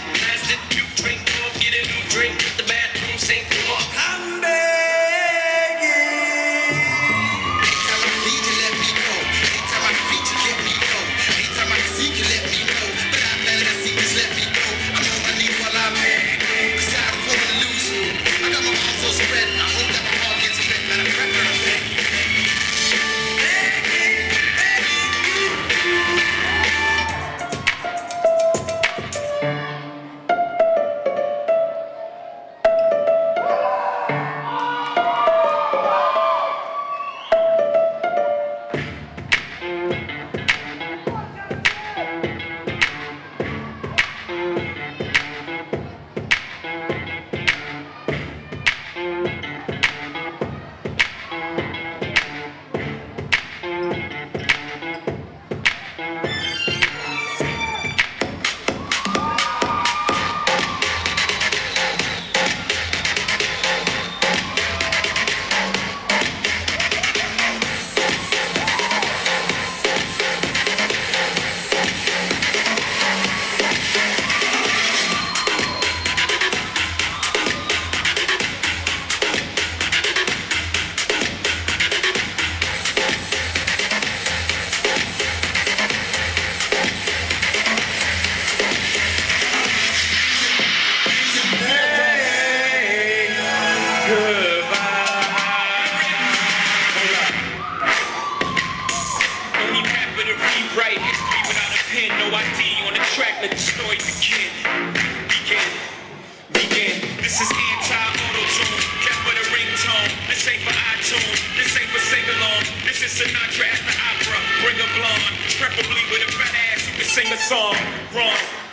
Pass the new drink, or get a new drink. Hit the bathroom, sink or I'm begging. Anytime I need you, let me go. Anytime I feed you, let me go. Anytime I see you, let me know. But I'm better than see, just let me go. I'm on my knees while I'm mad. Cause I don't want to lose. I got my arms so spread. I hope that my heart gets fit. Matter of fact, I'm begging. Write history without a pen, no ID on the track, let the story begin. This is anti-auto-tune, kept with a ringtone. This ain't for iTunes, this ain't for sing-alongs. This is Sinatra at the opera, bring a blonde, preferably with a fat ass who can sing a song. Wrong.